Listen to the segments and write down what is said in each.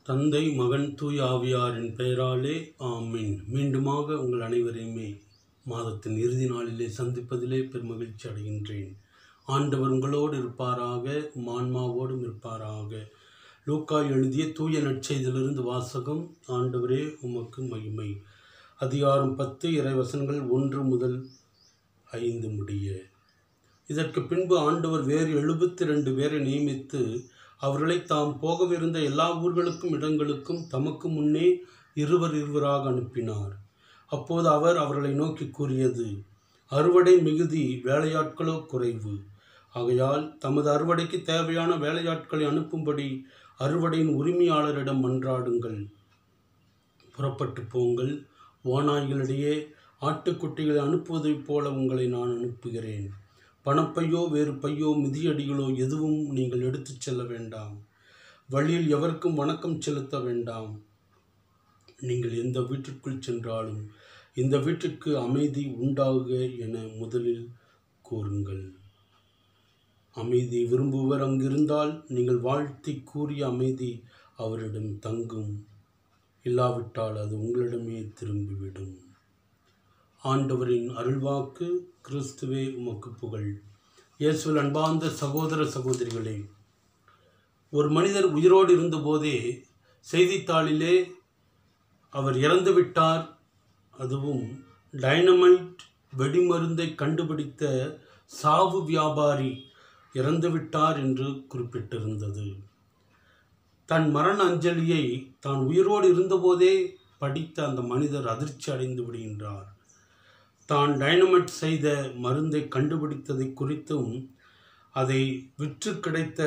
தந்தை மகன் தூய் ஆவியாரின் பெயராலே ஆமீன். மீண்டுமாக உங்கள் அனைவரையுமே மாதத்தின் இறுதி நாளிலே சந்திப்பதிலே பெருமகிழ்ச்சி அடைகின்றேன். ஆண்டவர் உங்களோடு இருப்பாராக, மான்மாவோடும் இருப்பாராக. லூக்கா எழுதிய தூய நற்செய்தியிலிருந்து வாசகம். ஆண்டவரே உமக்கு மகிமை. அதிகாரம் 10 இறைவசனங்கள் 1 முதல் 5 முடிய. இதற்கு பின்பு ஆண்டவர் வேறு 72 பேரை நியமித்து அவர்களை தாம் போகவிருந்த எல்லா ஊர்களுக்கும் இடங்களுக்கும் தமக்கு முன்னே இருவராக அனுப்பினார். அப்போது அவர் அவர்களை நோக்கி கூறியது, அறுவடை மிகுதி, வேலையாட்களோ குறைவு. ஆகையால் தமது அறுவடைக்கு தேவையான வேலையாட்களை அனுப்பும்படி அறுவடையின் உரிமையாளரிடம் மன்றாடுங்கள். புறப்பட்டு போங்கள். ஓநாய்களிடையே ஆட்டுக்குட்டிகளை அனுப்புவதைப் போல உங்களை நான் அனுப்புகிறேன். பணப்பையோ வேறு பையோ மிதியடிகளோ எதுவும் நீங்கள் எடுத்துச் செல்ல வேண்டாம். வழியில் எவருக்கும் வணக்கம் செலுத்த வேண்டாம். நீங்கள் எந்த வீட்டிற்குள் சென்றாலும் இந்த வீட்டிற்கு அமைதி உண்டாகுக என முதலில் கூறுங்கள். அமைதி விரும்புவர் அங்கிருந்தால் நீங்கள் வாழ்த்தி கூறிய அமைதி அவரிடம் தங்கும். இல்லாவிட்டால் அது உங்களிடமே திரும்பிவிடும். ஆண்டவரின் அருள்வாக்கு. கிறிஸ்துவே உமக்கு புகழ். இயேசுவில் அன்பார்ந்த சகோதர சகோதரிகளே, ஒரு மனிதர் உயிரோடு இருந்தபோதே செய்தித்தாளிலே அவர் இறந்துவிட்டார், அதுவும் டைனமைட் வெடிமருந்தை கண்டுபிடித்த சாவு வியாபாரி இறந்துவிட்டார் என்று குறிப்பிட்டிருந்தது. தன் மரண அஞ்சலியை தான் உயிரோடு இருந்தபோதே படித்த அந்த மனிதர் அதிர்ச்சி அடைந்து விடுகின்றார். தான் டைனமைட் செய்த மருந்தை கண்டுபிடித்ததை குறித்தும் அதை விற்று கிடைத்த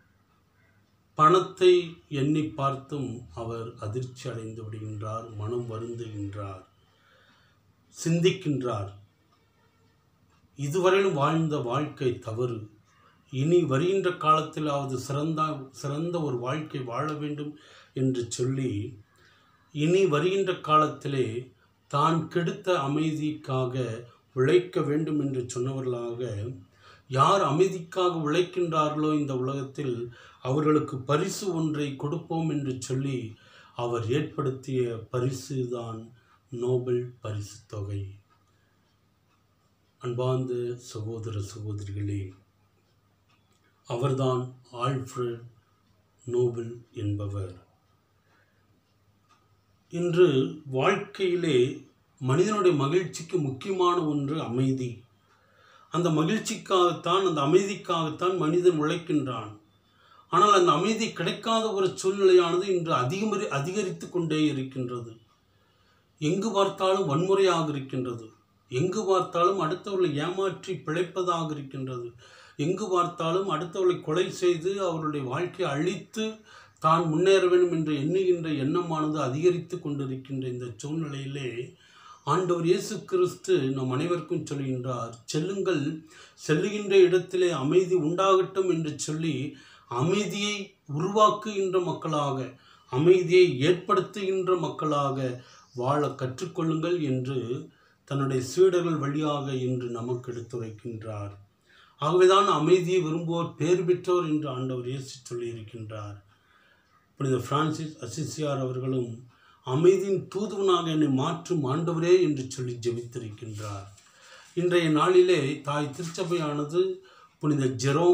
பணத்தை எண்ணி பார்த்தும் அவர் அதிர்ச்சி அடைந்து விடுகின்றார். மனம் வருந்துகின்றார், சிந்திக்கின்றார். இதுவரையிலும் வாழ்ந்த வாழ்க்கை தவறு. இனி வருகின்ற காலத்திலாவது சிறந்த ஒரு வாழ்க்கை வாழ வேண்டும் என்று சொல்லி இனி வருகின்ற காலத்திலே தான் கெடுத்த அமைதிக்காக உழைக்க வேண்டும் என்று சொன்னவர்களாக, யார் அமைதிக்காக உழைக்கின்றார்களோ இந்த உலகத்தில் அவர்களுக்கு பரிசு ஒன்றை கொடுப்போம் என்று சொல்லி அவர் ஏற்படுத்திய பரிசு தான் நோபல் பரிசு தொகை. அன்பார்ந்த சகோதர சகோதரிகளே, அவர்தான் ஆல்ஃபிரட் நோபல் என்பவர். இன்று வாழ்க்கையிலே மனிதனுடைய மகிழ்ச்சிக்கு முக்கியமான ஒன்று அமைதி. அந்த மகிழ்ச்சிக்காகத்தான், அந்த அமைதிக்காகத்தான் மனிதன் உழைக்கின்றான். ஆனால் அந்த அமைதி கிடைக்காத ஒரு சூழ்நிலையானது இன்று அதிகரித்து கொண்டே இருக்கின்றது. எங்கு பார்த்தாலும் வன்முறையாக இருக்கின்றது. எங்கு பார்த்தாலும் அடுத்தவர்களை ஏமாற்றி பிழைப்பதாக இருக்கின்றது. எங்கு பார்த்தாலும் அடுத்தவர்களை கொலை செய்து அவர்களுடைய வாழ்க்கையை அழித்து தான் முன்னேற வேண்டும் என்று எண்ணுகின்ற எண்ணமானது அதிகரித்து கொண்டிருக்கின்ற இந்த சூழ்நிலையிலே ஆண்டவர் இயேசு கிறிஸ்து நம் அனைவருக்கும் சொல்கின்றார், செல்லுங்கள், செல்லுகின்ற இடத்திலே அமைதி உண்டாகட்டும் என்று சொல்லி அமைதியை உருவாக்குகின்ற மக்களாக, அமைதியை ஏற்படுத்துகின்ற மக்களாக வாழ கற்றுக்கொள்ளுங்கள் என்று தன்னுடைய சீடர்கள் வழியாக இன்று நமக்கு எடுத்துரைக்கின்றார். ஆகவேதான் அமைதியை விரும்புவோர் பேர் பெற்றோர் என்று ஆண்டவர் இயேசு சொல்லியிருக்கின்றார். புனித பிரான்சிஸ் அசிசியார் அவர்களும் அமைதியின் தூதுவனாக என்னை மாற்றும் ஆண்டவரே என்று சொல்லி ஜெபித்திருக்கின்றார். இன்றைய நாளிலே தாய் திருச்சபையானது புனித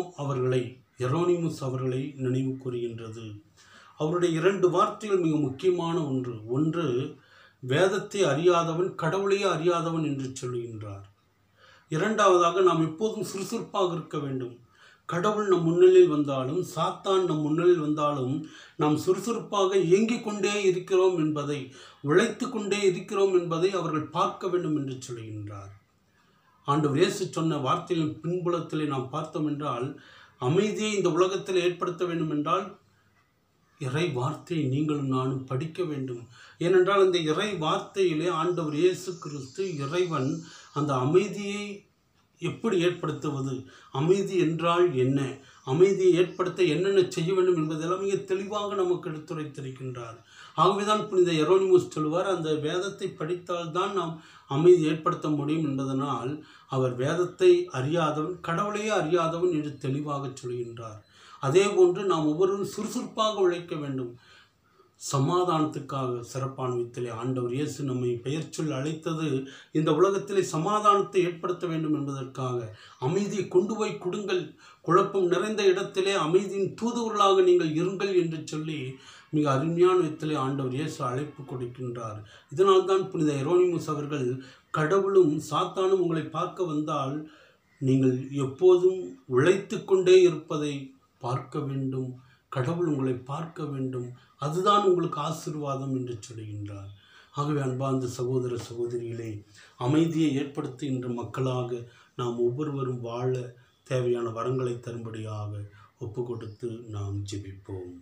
எரோனிமுஸ் அவர்களை நினைவு கூறுகின்றது. அவருடைய 2 வார்த்தைகள் மிக முக்கியமான ஒன்று வேதத்தை அறியாதவன் கடவுளையே அறியாதவன் என்று சொல்லுகின்றார். இரண்டாவதாக, நாம் எப்போதும் சுறுசுறுப்பாக இருக்க வேண்டும். கடவுள் நம் முன்னிலையில் வந்தாலும், சாத்தான் நம் முன்னிலையில் வந்தாலும் நாம் சுறுசுறுப்பாக இயங்கிக் கொண்டே இருக்கிறோம் என்பதை, உழைத்து கொண்டே இருக்கிறோம் என்பதை அவர்கள் பார்க்க வேண்டும் என்று சொல்கின்றார். ஆண்டவர் இயேசு சொன்ன வார்த்தையின் பின்புலத்திலே நாம் பார்த்தோம் என்றால், அமைதியை இந்த உலகத்தில் ஏற்படுத்த வேண்டும் என்றால் இறை வார்த்தையை நீங்களும் நானும் படிக்க வேண்டும். ஏனென்றால் இந்த இறை வார்த்தையிலே ஆண்டவர் இயேசு கிறிஸ்து இறைவன் அந்த அமைதியை எப்படி ஏற்படுத்துவது, அமைதி என்றால் என்ன, அமைதியை ஏற்படுத்த என்னென்ன செய்ய வேண்டும் என்பதெல்லாம் மிக தெளிவாக நமக்கு எடுத்துரைத்திருக்கின்றார். ஆகவேதான் புனித எரோனிமுஸ் சொல்வார், அந்த வேதத்தை படித்தால்தான் நாம் அமைதி ஏற்படுத்த முடியும் என்பதனால் அவர் வேதத்தை அறியாதவன் கடவுளையே அறியாதவன் என்று தெளிவாக சொல்கின்றார். அதே போன்று நாம் ஒவ்வொருவரும் சுறுசுறுப்பாக உழைக்க வேண்டும். சமாதானத்துக்காக சிறப்பான விதத்திலே ஆண்டவர் இயேசு நம்மை பெயர் சொல்லி அழைத்தது இந்த உலகத்திலே சமாதானத்தை ஏற்படுத்த வேண்டும் என்பதற்காக. அமைதியை கொண்டு போய் கொடுங்கள், குழப்பம் நிறைந்த இடத்திலே அமைதியின் தூதுவர்களாக நீங்கள் இருங்கள் என்று சொல்லி மிக அருமையான விதத்திலே ஆண்டவர் இயேசு அழைப்பு கொடுக்கின்றார். இதனால்தான் புனித எரோனிமுஸ் அவர்கள், கடவுளும் சாத்தானும் உங்களை பார்க்க வந்தால் நீங்கள் எப்போதும் உழைத்து கொண்டே இருப்பதை பார்க்க வேண்டும், கடவுள் உங்களை பார்க்க வேண்டும், அதுதான் உங்களுக்கு ஆசீர்வாதம் என்று சொல்கின்றார். ஆகவே அன்பார்ந்த சகோதர சகோதரிகளே, அமைதியை ஏற்படுத்துகின்ற மக்களாக நாம் ஒவ்வொருவரும் வாழ தேவையான வரங்களை தரும்படியாக ஒப்பு கொடுத்து நாம் ஜெபிப்போம்.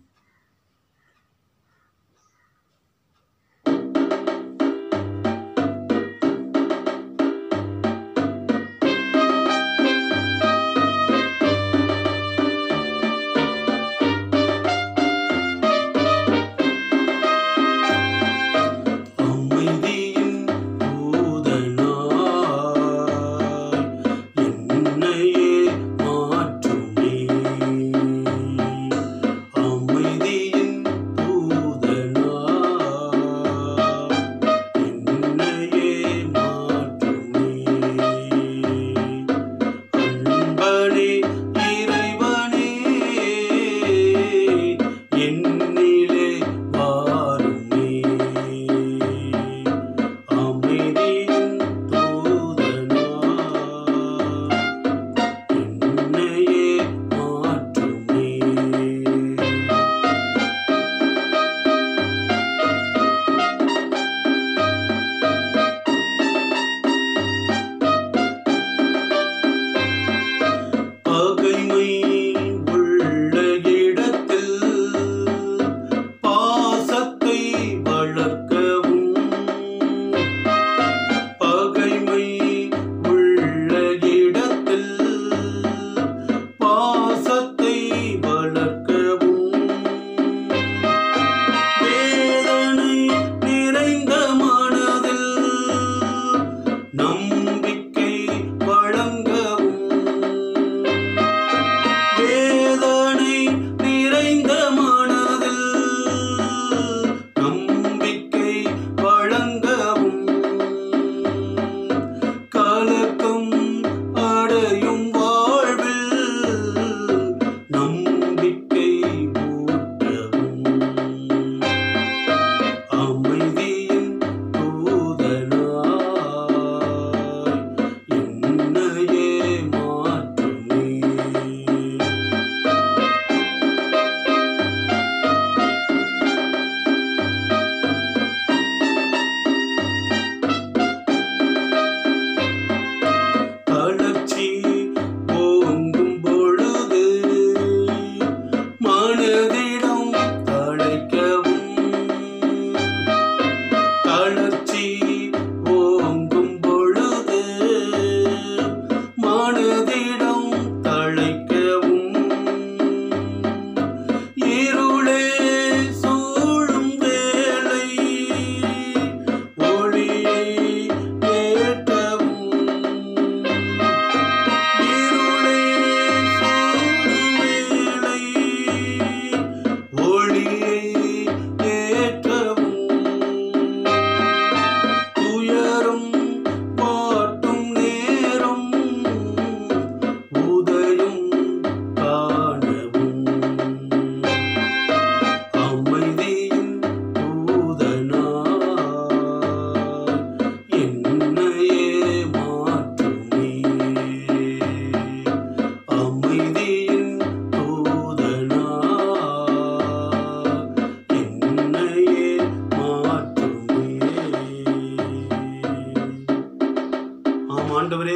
ஆண்டவரே,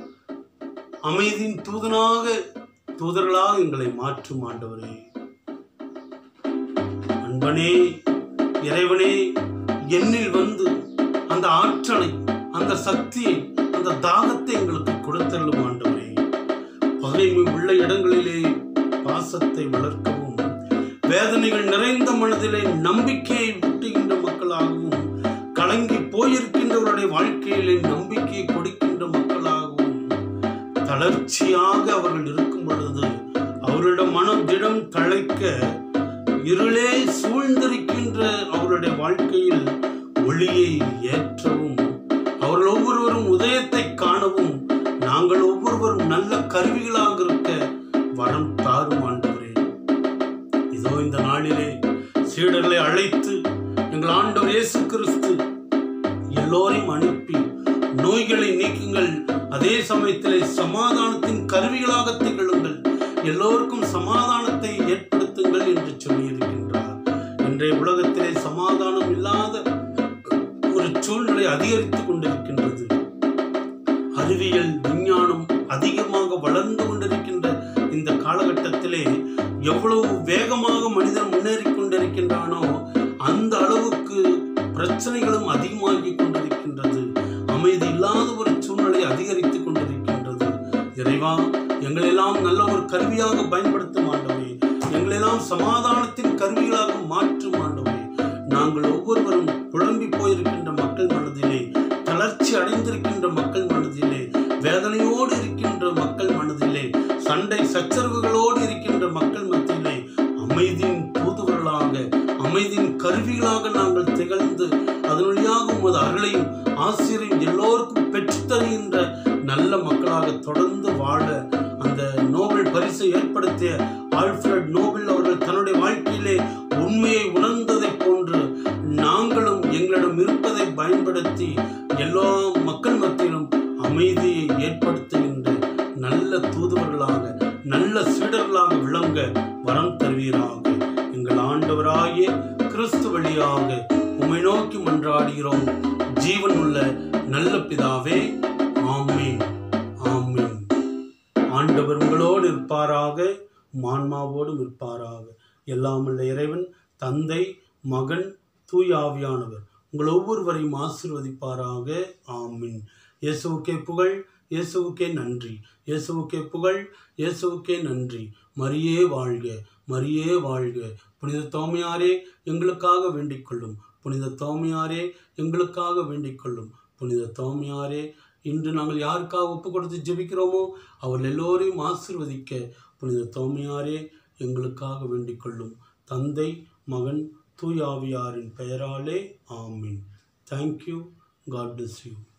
அமைதியின் தூதர்களாக எங்களை மாற்றும் ஆண்டவரே. அன்பனே, இறைவனே, என்னில் வந்து அந்த ஆற்றலை, அந்த சக்தியை, அந்த தாகத்தை எங்களுக்கு கொடுத்தருளும் ஆண்டவரே. பகைமை உள்ள இடங்களிலே பாசத்தை வளர்க்கவும், வேதனைகள் நிறைந்த மனதிலே நம்பிக்கையை ஊட்டுகின்ற மக்களாகவும், கலங்கி போயிருக்கின்றவருடைய வாழ்க்கையிலே நம்பிக்கையை கொடுக்கின்ற மக்களாகவும், தளர்ச்சியாக அவர்கள் இருக்கும் பொழுது அவர்களிடம் மனம் திடம் தழைக்க இருளே சூழ்ந்திருக்கின்ற அவருடைய வாழ்க்கையில் ஒளியை ஏற்றவும், அவர்கள் ஒவ்வொருவரும் உதயத்தை காணவும், நாங்கள் ஒவ்வொருவரும் நல்ல கருவிகளாக இருக்க வரம் தாரும் ஆண்டவரே. இதோ இந்த நாளிலே சீடர்களை அழைத்து எங்கள் ஆண்டவர் இயேசு கிறிஸ்து எல்லோரையும் அனுப்பி நோய்களை நீக்குங்கள், அதே சமயத்திலே சமாதானத்தின் கருவிகளாக திகழுங்கள், எல்லோருக்கும் சமாதானத்தை ஏற்படுத்துங்கள் என்று சொல்லியிருக்கின்றார். இன்றைய உலகத்திலே சமாதானம் இல்லாத ஒரு சூழ்நிலை அதிகரித்துக் கொண்டிருக்கின்றது. அறிவியல் விஞ்ஞானம் அதிகமாக வளர்ந்து கொண்டிருக்கின்ற இந்த காலகட்டத்திலே எவ்வளவு வேகமாக மனிதன் முன்னேறி கொண்டிருக்கின்றானோ அந்த அளவுக்கு பிரச்சனைகளும் அதிகமாகி கொண்டிருக்கின்றது. அமைதி இல்லாத ஒரு சூழ்நிலை அதிகரித்துக் கொண்டிருக்கின்றது. இறைவா, எங்களெல்லாம் நல்ல ஒரு கருவியாக பயன்படுத்தும் ஆண்டவரே, எங்களெல்லாம் சமாதானத்தின் கருவிகளாக மாற்றும் ஆண்டவரே. நாங்கள் ஒவ்வொருவரும் குழம்பி போயிருக்கின்ற மக்கள் மனதிலே, தளர்ச்சி அடைந்திருக்கின்ற மக்கள் மனதிலே, வேதனையோடு இருக்கின்ற மக்கள் மனதிலே, சண்டை சச்சரவுகளோடு இருக்கின்ற மக்கள் மத்தியிலே அமைதியின் தூதுவர்களாக, அமைதியின் கருவிகளாக நாங்கள் திகழ்ந்து அதன் வழியாக உமது அருளையும் ஆசிரியரையும் எல்லோருக்கும் பெற்றுத்தருகின்ற நல்ல மக்களாக தொடர்ந்து வாழ அந்த நோபல் பரிசை ஏற்படுத்திய ஆல்ஃபிரட் நோபல் அவர்கள் தன்னுடைய வாழ்க்கையிலே உண்மையை உணர்ந்ததை போன்று நாங்களும் எங்களிடம் இருப்பதை பயன்படுத்தி எல்லா மக்கள் மத்தியிலும் அமைதியை ஏற்படுத்துகின்ற நல்ல தூதுவர்களாக, நல்ல சீடர்களாக விளங்க வரம் தருவீராக. எங்கள் ஆண்டவராகிய கிறிஸ்து வழியாக உம்மை நோக்கி மன்றாடுகிறோம் ஜீவன் உள்ள நல்ல பிதாவே. ஆமீன், ஆமீன். ஆண்டவர் உங்களோடு இருப்பாராக, ஆன்மாவோடும் இருப்பாராக. எல்லாம் உள்ள இறைவன் தந்தை, மகன், தூய ஆவியானவர் உங்கள் ஒவ்வொருவரையும் ஆசீர்வதிப்பாராக. ஆமீன். இயேசுவுக்கே புகழ், இயேசுவுக்கே நன்றி, இயேசுவுக்கே புகழ், இயேசுவுக்கே நன்றி. மரியே வாழ்க, மரியே வாழ்க. புனித தோமையாரே எங்களுக்காக வேண்டிக் கொள்ளும், புனித தோமையாரே எங்களுக்காக வேண்டிக் கொள்ளும். புனித தோமையாரே, இன்று நாங்கள் யாருக்காக ஒப்பு கொடுத்து ஜெபிக்கிறோமோ அவர்கள் எல்லோரையும் ஆசீர்வதிக்க புனித தோமையாரே எங்களுக்காக வேண்டிக் கொள்ளும். தந்தை, மகன், தூய ஆவியாரின் பெயராலே. ஆமீன். தேங்க்யூ. God bless you.